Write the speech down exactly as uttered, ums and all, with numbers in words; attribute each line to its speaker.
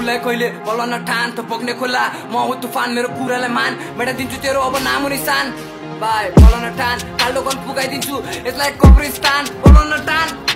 Speaker 1: फुललाई कहिले बलन ठान त बग्ने खोला म हो तुफान मेरो कुरालाई मान मेटाइदिन्छु तेरो अब नाम निशान बाई बलन ठान कालो गन पुगाइदिन्छु यसलाई कब्रिस्तान बलन ठान